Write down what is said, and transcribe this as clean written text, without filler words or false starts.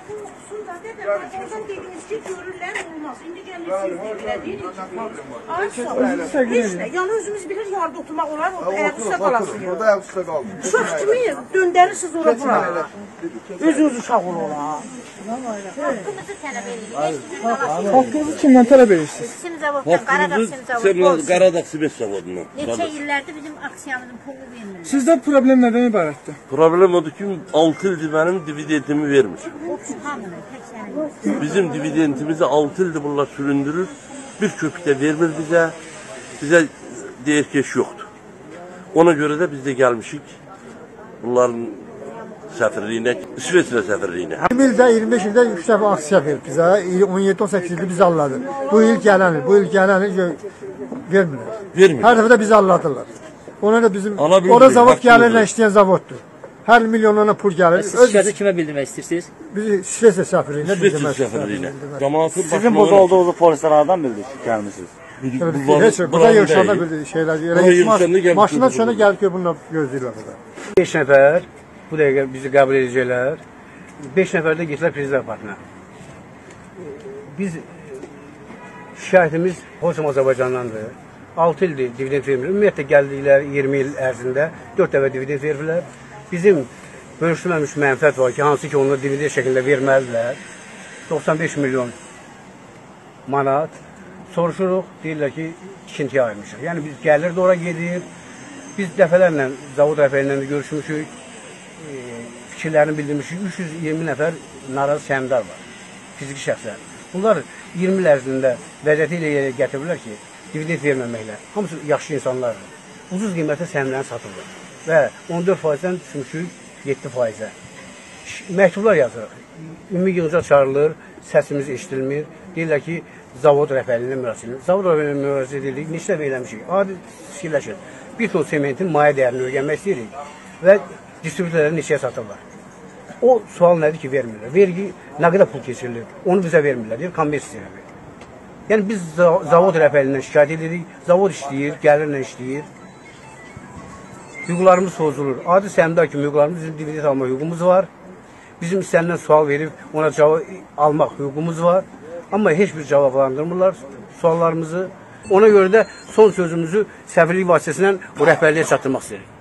Oradan dediniz ki görürlər olmaz. İndi gəlirsiniz dedilədiyin için. Yəni özümüz bilir yarda oturmaq olar, ayaqüstə qalasınız. Orada ayaqüstə qaldı. Uşaq kimi döndərirsiniz ora bura. Özünüz uşaq olar. Hakkımızı tələb edirik. Hakkınızı kimdən tələb edirsiniz? Sim zavoddan, Qaradağ sim zavodu. Qaradağ Simes zavodundan. Neçə illərdir bizim aksiyamızın pulu vermilir. Sizdə problem nədən ibarətdir? Problem odur ki 6 ildir benim dividendimi vermiş. Hamını, tek sənin. Bizim dividendimizi 6 ildir bunlar süründürür. Bir köpük de vermir bize. Bize deyir ki iş yoktur. Ona göre de biz de gelmişik. Bunların səfirliyinə, İsveçrə səfirliyinə. 20 ildə, 25 ildə 3 dəfə aksiya verib bizə. 17-18 ildə biz alladı. Bu il gələni vermirlər. Vermir. Hər dəfə də bizi alladırlar. Ona da bizim, Alabilir, orada zavod gəlirlə işləyən zavoddur. Hər milyonlarına pul gəlir. Siz şikayəti kimə bildirmək istəyirsiniz? Biz İsveçrə səfirliyinə İsveçrə səfirliyinə. Sizin burada olduğunuz polislər aradan gəlmişsiniz. Heç burada yarışanda bir şeylər. Maşına düşəndə gəlib ki, bununla gözləyirlər. 5 nəfər bu dəqiqə bizi qəbul edəcəklər. 5 nəfər də getdilər prezident partına. Biz şikayətimiz Hoşum Azərbaycandandır. 6 ildir dividend vermir. Ümumiyyətlə gəldikləri 20 il ərzində 4 dəfə dividend verirlər. Bizim bölüşdürülməmiş mənfəət var ki, hansı ki onlar dividend şəklində verməlidirlər. 95 milyon manat. Soruşuruq, deyirlər ki, tikintiyə ayırmışıq. Yəni biz gəlir də ora gedir. Biz dəfələrlə zavod rəhbərlərlə də görüşmüşük. Fikirlərini bildirmişik. 320 nəfər narazı səhmdar var. Fiziki şəxslər. Bunlar 20 il ərzində vəziyyəti ilə yerə gətirirlər ki, dividend verməməklə. Hamısı yaxşı insanlardır. Ucuz qiymətə səhmlərini satırlar. Və 14%-dən düşmüşük 7%-ə. Məktublar yazırıq. Ümumi yığıca çağırılır, səsimiz eşidilmir. Deyirlər ki, zavod rəhbərliyinə müraciət edilir. Zavod rəhbərliyinə müraciət edirik, neçə dəfə eləmişik. Adi fikirləşir. Bir ton sementin maya dəyərini öyrənmək istəyirik və distribütörləri neçəyə satırlar. O sual nədir ki, vermirlər. Vergi nə qədər pul keçirilir, onu bizə vermirlər. Deyir, kommersiya verir. Yəni biz zavod rəhbərliyindən şikayət edirik, zavod işləyir, gəlirlə işləyir. Hüquqlarımız pozulur. Adi səhmdar kimi hüquqlarımız, bizim dividend almaq hüququmuz var. Bizim istənilən sual verib ona cavab almaq hüququmuz var. Amma heç bir cavablandırmırlar suallarımızı. Ona görə də son sözümüzü səfirlik vasitəsilə bu rəhbərliyə çatdırmaq istəyirik.